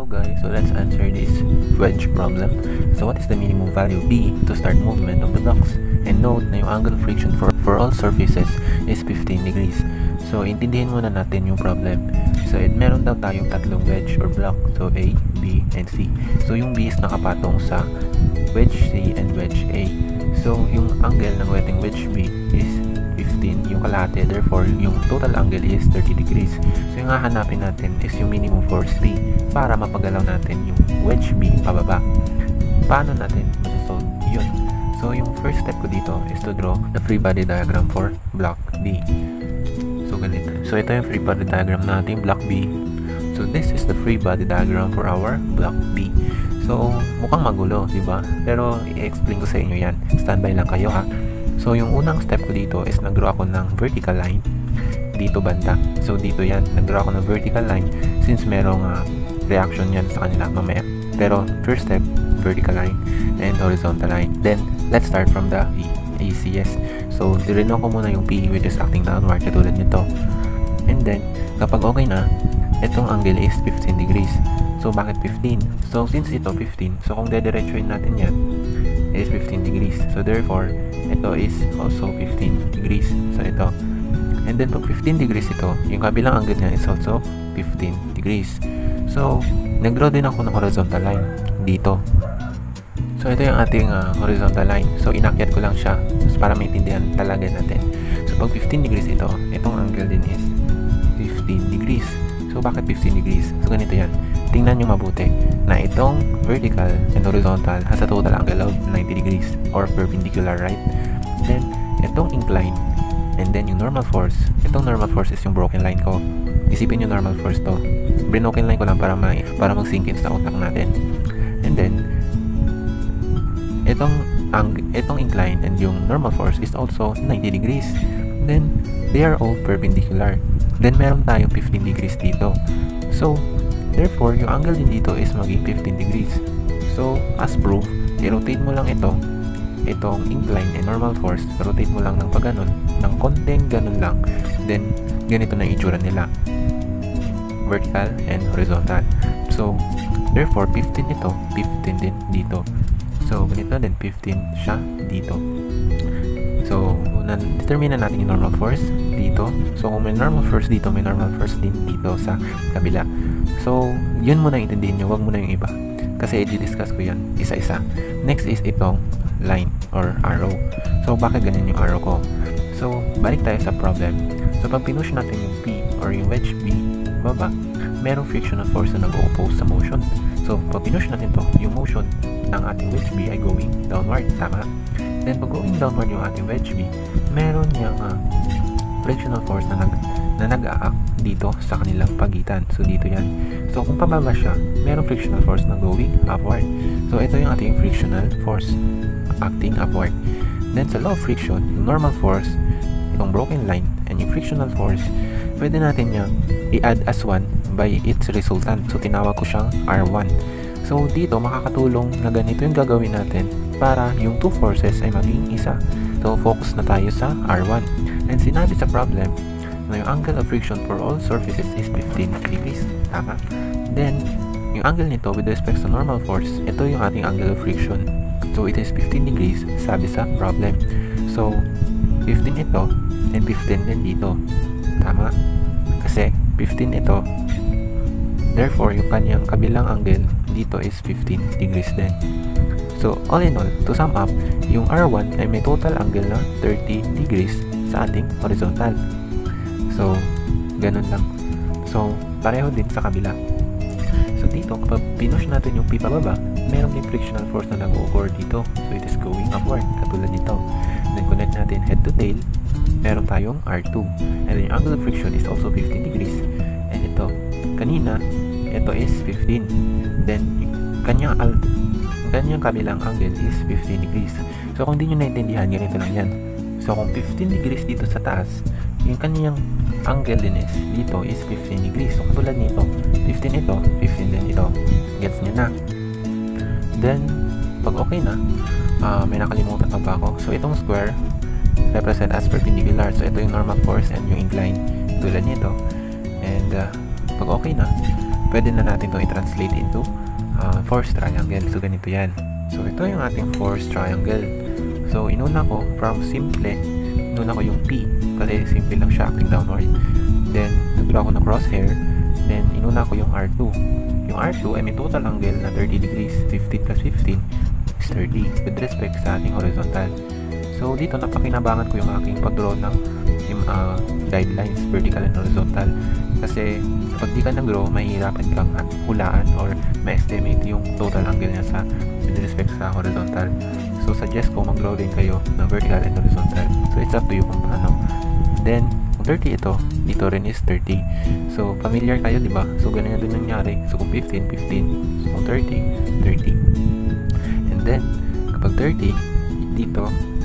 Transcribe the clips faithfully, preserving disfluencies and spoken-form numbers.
guys, so let's answer this wedge problem. So what is the minimum value B to start movement of the blocks? And note na yung angle of friction for, for all surfaces is fifteen degrees. So intindihin muna natin yung problem. So it, meron daw tayong tatlong wedge or block. So A, B, and C. So yung B is nakapatong sa wedge C and wedge A. So yung angle ng wetting wedge B is fifteen, yung kalahati. Therefore, yung total angle is thirty degrees. So yung hahanapin natin is yung minimum force P para mapagalaw natin yung wedge B pababa. Paano natin masasolve yun? So yung first step ko dito is to draw the free body diagram for block B. So ganito. So ito yung free body diagram natin, block B. So this is the free body diagram for our block B. So mukhang magulo, di ba? Pero i-explain ko sa inyo yan. Standby lang kayo ha. So yung unang step ko dito is nag-draw ako ng vertical line dito banda. So dito yan, nag-draw ako ng vertical line since merong uh, reaction yan sa kanila mamaya. Pero first step, vertical line and horizontal line. Then let's start from the A C S. So dirino ko muna yung P which is acting downward katulad nito. And then kapag okay na, itong angle is fifteen degrees. So bakit fifteen? So since ito fifteen, so kung dediretsuin natin yan, is fifteen degrees. So therefore, ito is also fifteen degrees. So ito. And then pag fifteen degrees ito, yung kabilang angle niya is also fifteen degrees. So nag-draw din ako ng horizontal line dito. So ito yung ating uh, horizontal line. So inakyat ko lang siya para maintindihan talaga natin. So pag fifteen degrees ito, itong angle din is fifteen degrees. So bakit fifteen degrees? So ganito yan. Tingnan nyo mabuti na itong vertical and horizontal has a total angle of ninety degrees or perpendicular, right? Then itong incline and then yung normal force. Itong normal force is yung broken line ko. Isipin yung normal force to. Broken line ko lang para ma para mag-sink in sa utak natin. And then itong ang itong incline and yung normal force is also ninety degrees. Then they are all perpendicular. Then meron tayong fifteen degrees dito. So therefore, yung angle din dito is maging fifteen degrees. So, as proof, i-rotate mo lang ito, itong incline and normal force, rotate mo lang ng pag ganun, ng konting ganun lang. Then, ganito na itsura nila. Vertical and horizontal. So, therefore, fifteen ito, fifteen din dito. So, ganito din, fifteen siya dito. So, determine na natin yung normal force dito. So, kung may normal force dito, may normal force din dito sa kabila. So, yun muna intindihin nyo, wag muna yung iba. Kasi i-discuss ko yan, isa-isa. Next is itong line or arrow. So, bakit ganyan yung arrow ko? So, balik tayo sa problem. So, pag pinush natin yung P or yung wedge B, baba, merong frictional force na nag-oppose sa motion. So, pag pinush natin to, yung motion ng ating wedge B ay going downward, tama? Then, pag going downward yung ating wedge B, meron yung uh, frictional force na nag na nag-a-act dito sa kanilang pagitan. So, dito yan. So, kung pababa siya, merong frictional force na going upward. So, ito yung ating frictional force acting upward. Then, sa law of friction, yung normal force, itong broken line, and yung frictional force, pwede natin yung i-add as one by its resultant. So, tinawag ko siyang R one. So, dito, makakatulong na ganito yung gagawin natin para yung two forces ay maging isa. So, focus na tayo sa R one. And sinabi sa problem, na yung angle of friction for all surfaces is fifteen degrees. Tama? Then, yung angle nito with respect to normal force, ito yung ating angle of friction. So, it is fifteen degrees, sabi sa problem. So, fifteen ito, and fifteen din dito. Tama? Kasi, fifteen ito, therefore, yung kanyang kabilang angle dito is fifteen degrees din. So, all in all, to sum up, yung R one ay may total angle na thirty degrees sa ating horizontal. So, ganun lang. So, pareho din sa kabila. So, dito, kapag pinush natin yung P pababa, merong din frictional force na nag-o-occur dito. So, it is going upward, katulad nito. Then, connect natin head to tail, meron tayong R two. And then, yung angle of friction is also fifteen degrees. And ito, kanina, ito is fifteen. Then, kanyang, kanyang kabilang angle is fifteen degrees. So, kung hindi nyo naintindihan, ganito lang yan. So, kung fifteen degrees dito sa taas, yung kanyang angle din is dito is fifteen degrees. So, katulad nito, fifteen ito, fifteen din ito. Gets nyo na? Then, pag okay na, uh, may nakalimutan pa ba ako? So, itong square represent as perpendicular. So, ito yung normal force and yung incline. Tulad nito. And, uh, pag okay na, pwede na natin itong i-translate into uh, forced triangle. So, ganito yan. So, ito yung ating forced triangle. So, inuna ko from simple, inuna ko yung P kasi simple lang siya, acting downward. Then, nagdraw ko ng crosshair. Then, inuna ko yung R two. Yung R two ay may total angle na thirty degrees. fifteen plus fifteen is thirty with respect sa ating horizontal. So, dito napakinabangan ko yung aking pag-draw ng yung, uh, guidelines, vertical and horizontal. Kasi, pag di ka nag-draw, mahihirapan kang hulaan or ma-estimate yung total angle niya sa with respect sa horizontal. So, suggest ko mag-draw din kayo ng vertical and horizontal. So, it's up to you kung paano. Then, kung thirty ito, dito rin is thirty. So, familiar kayo, di ba? So, ganun din nangyari. So, kung fifteen, fifteen. So, kung thirty, thirty. And then, kapag thirty, dito,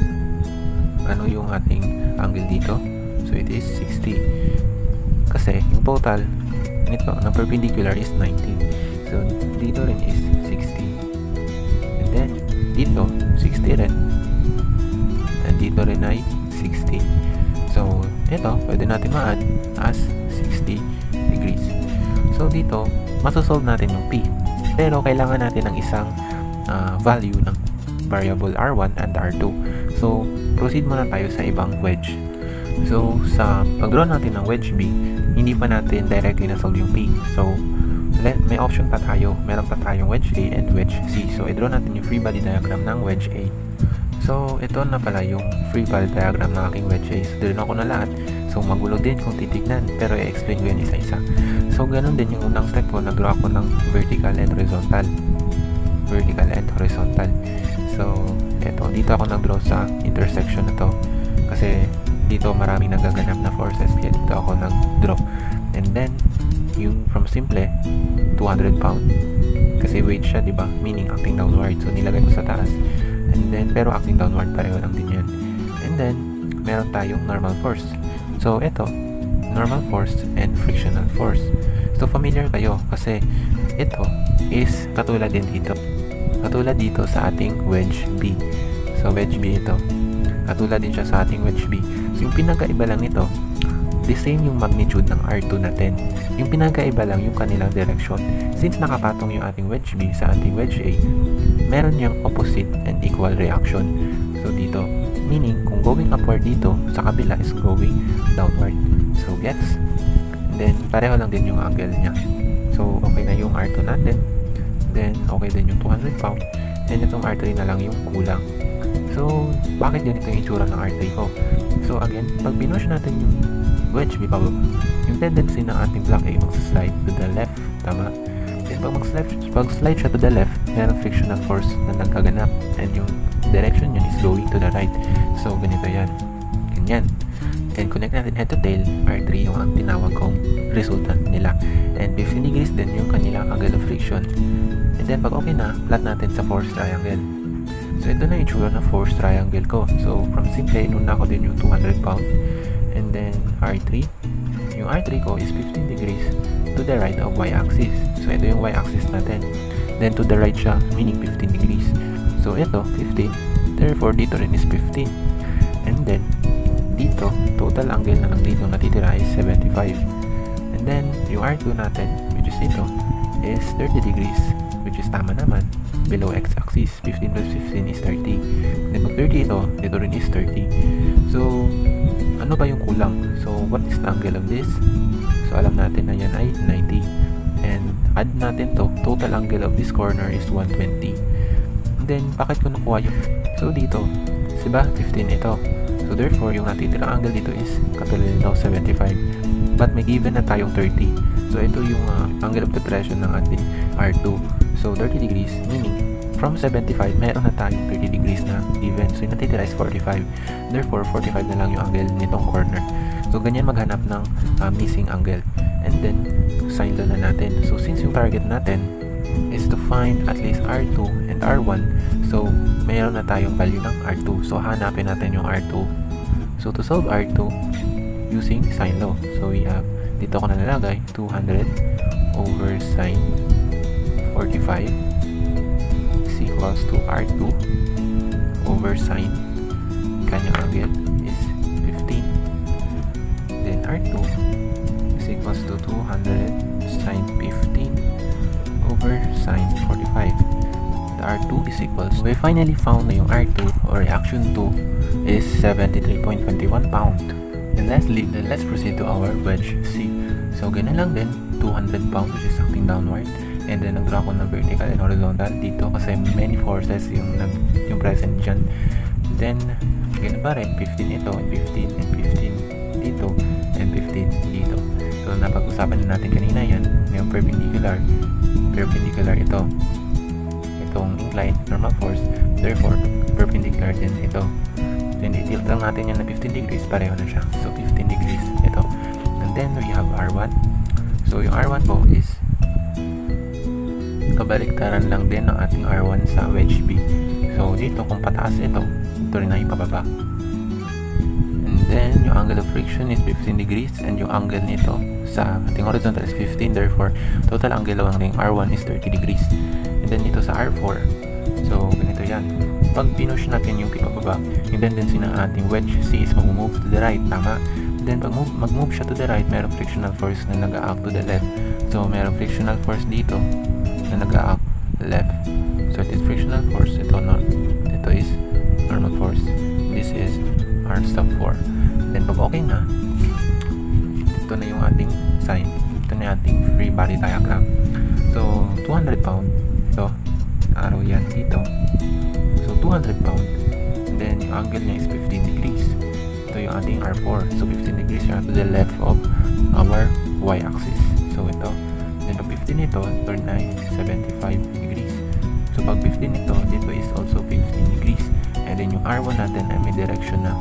ano yung ating angle dito? So, it is sixty. Kasi, yung total nito, ng perpendicular is ninety. So, dito rin is sixty. And then, dito, sixty rin. And dito rin ay sixty. So, ito, pwede natin ma-add as sixty degrees. So, dito, masosolve natin yung P. Pero, kailangan natin ng isang uh, value ng variable R one and R two. So, proceed muna tayo sa ibang wedge. So, sa pag-draw natin ng wedge B, hindi pa natin directly na-solve yung P. So, let, may option pa tayo. Meron pa tayong wedge A and wedge C. So, i-draw natin yung free body diagram ng wedge A. So, ito na pala yung free body diagram ng aking wedge A. So, din ako na lahat. So, magulo din kung titignan. Pero, i-explain ko yan isa-isa. So, ganun din yung unang step ko. Nag-draw ako ng vertical and horizontal. Vertical and horizontal. So, eto. Dito ako nag-draw sa intersection na to. Kasi, dito maraming nagaganap na forces. Kaya dito ako nag-draw. And then, yung from simple, two hundred pound. Kasi weight siya, diba? Meaning, acting downward. So, nilagay ko sa taas. And then, pero acting downward, pareho lang din yan. And then, meron tayong normal force. So, ito, normal force and frictional force. So, familiar kayo kasi ito is katulad din dito. Katulad dito sa ating wedge B. So, wedge B ito. Katulad din siya sa ating wedge B. So, yung pinagkaiba lang nito, the same yung magnitude ng R two natin. Yung pinagkaiba lang yung kanilang direction. Since nakapatong yung ating wedge B sa ating wedge A, meron yung opposite and equal reaction. So, dito, meaning, kung going upward dito, sa kabila is going downward. So, gets? And then, pareho lang din yung angle niya. So, okay na yung R two natin. Then, okay din yung two hundred pound. And itong R three na lang yung kulang. So, bakit ganito yung itsura ng R three ko? So, again, pag pinush natin yung wedge B pababa, yung tendency ng ating block A mag-slide to the left. Tama? Then, pag mag-slide, pag-slide siya to the left, meron frictional force na nagkaganap. And yung direction yun is going to the right. So, ganito yan. Ganyan. And connect natin head to tail, R three yung ang tinawag kong resultant nila. And fifteen degrees din yung kanilang angle of friction. And then, pag okay na, plot natin sa force triangle. So, ito na yung itsura na force triangle ko. So, from simple, inuna ko din yung two hundred pound. And then, R three. Yung R three ko is fifteen degrees to the right of y-axis. So, ito yung y-axis natin. Then, to the right siya, meaning fifteen degrees. So, ito, fifteen. Therefore, dito rin is fifteen. And then, dito, total angle na lang dito natitira is seventy-five. And then, yung R two natin, which is ito, is thirty degrees, which is tama naman, below x-axis. fifteen plus fifteen is thirty. Then, pag thirty ito, dito rin is thirty. So, ano ba yung kulang? So, what is the angle of this? So, alam natin na yan ay ninety. And, add natin to, total angle of this corner is one twenty. And then, bakit ko nakuha yun? So, dito, diba, fifteen ito. So, therefore, yung natitirang angle dito is katulad nito, seventy-five. But may given na tayong thirty. So, ito yung uh, angle of depression ng ating R two. So, thirty degrees, meaning, from seventy-five, meron na tayong thirty degrees na given. So, yung natitira is forty-five. Therefore, forty-five na lang yung angle nitong corner. So, ganyan maghanap ng uh, missing angle. And then, sign down na natin. So, since yung target natin is to find at least R two and R one, so, mayroon na tayong value ng R two. So, hanapin natin yung R two. So, to solve R two, using sine law. So, we have, dito ko na nalagay, two hundred over sine forty-five is equals to R two over sine, kanyang angle is fifteen. Then, R two is equals to two hundred sine fifteen sine forty-five. The R two is equals, we finally found na yung R two or reaction two is seventy-three point two one pound. And lastly, let's proceed to our wedge C. So ganun lang din, two hundred pound which is acting downward. And then nag-draw ko ng vertical and horizontal dito kasi many forces yung, nag, yung present dyan. Then ganun pa rin, fifteen ito and fifteen and fifteen dito and fifteen dito. So napag-usapan na natin kanina yan, yung perpendicular, perpendicular ito. Itong inclined normal force, therefore perpendicular din ito. Then i-tilt lang natin yan na fifteen degrees, pareho na siya. So fifteen degrees ito. And then we have R one. So yung R one po is kabaliktaran lang din ng ating R one sa wedge B. So dito kung pataas ito, ito rin ay pababa. And then yung angle of friction is fifteen degrees and yung angle nito sa ating horizontal is fifteen, therefore total angle lang ng R one is thirty degrees. And then dito sa R four, so ganito yan, pag pinush natin yung pababa, yung tendency ng ating wedge C is mag-move to the right, tama? And then pag move, mag-move siya to the right, mayroong frictional force na nag-act to the left. So mayroong frictional force dito na nag-act left. So it is frictional force, ito, no, ito is normal force, this is R sub four. Then pag okay na, ito na yung ating sign, ito na yung ating free body diagram. So two hundred pound, ito arrow yan dito, so two hundred pound, and then yung angle niya is fifteen degrees. Ito yung ating R four, so fifteen degrees siya to the left of our y-axis. So ito, then pag fifteen ito, turn ay seventy-five degrees. So pag fifteen ito, dito is also fifteen degrees. And then yung R one natin ay may direction na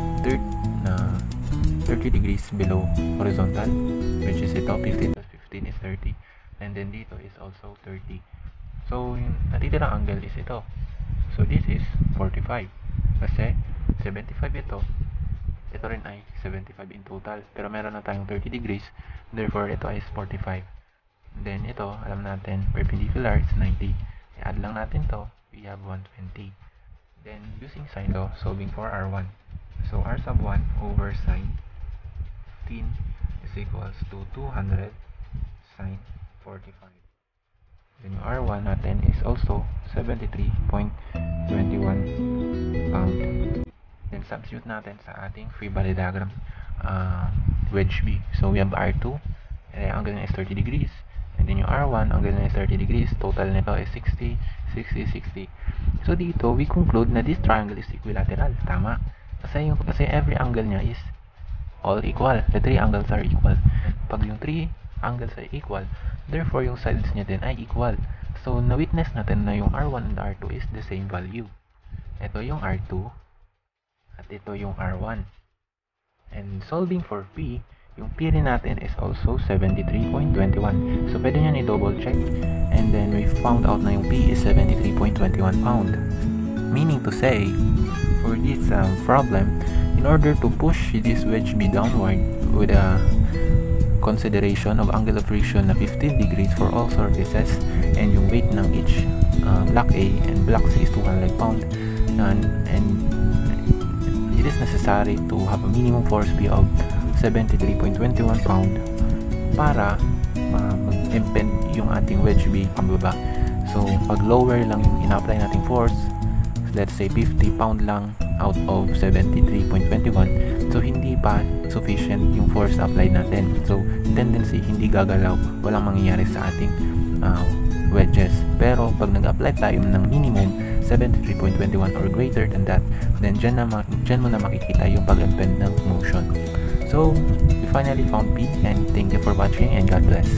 thirty degrees below horizontal, which is ito, fifteen plus fifteen is thirty. And then dito is also thirty. So yung natitirang angle is ito. So this is forty-five. Kasi seventy-five ito, ito rin ay seventy-five in total. Pero meron na tayong thirty degrees, therefore ito is forty-five. Then ito, alam natin, perpendicular is ninety. I-add lang natin to, we have one twenty. Then using sine law, solving for R one. So R sub one over sine fifteen is equals to two hundred sine forty-five. Then yung R one natin is also seventy-three point two one pound. Then substitute natin sa ating free body diagram, uh, wedge B. So we have R two, eh, angle niya is thirty degrees. And then yung R one, angle niya is thirty degrees. Total nito is sixty, sixty, sixty. So dito, we conclude na this triangle is equilateral. Tama. Kasi, yung, kasi every angle niya is all equal. The three angles are equal. Pag yung three angles are equal, therefore yung sides niya din ay equal. So na-witness natin na yung R one and R two is the same value. Ito yung R two at ito yung R one. And solving for P, yung P rin natin is also seventy-three point two one. So pwede nyo i-double check. And then we found out na yung P is seventy-three point two one pound. Meaning to say, for this um, problem, in order to push this wedge B downward with a consideration of angle of friction na fifteen degrees for all surfaces, and yung weight ng each uh, block A and block C is two hundred pound, and, and it is necessary to have a minimum force P of seventy-three point two one pound para uh, mag-impede yung ating wedge B pababa. So pag lower lang yung ina-apply nating force, let's say fifty pound lang out of seventy-three point two one, so hindi pa sufficient yung force applied natin. So tendency, hindi gagalaw, walang mangyayari sa ating uh, wedges. Pero pag nag-apply tayo ng minimum seventy-three point two one or greater than that, then dyan, na, dyan mo na makikita yung pag-impede ng motion. So we finally found P, and thank you for watching and God bless.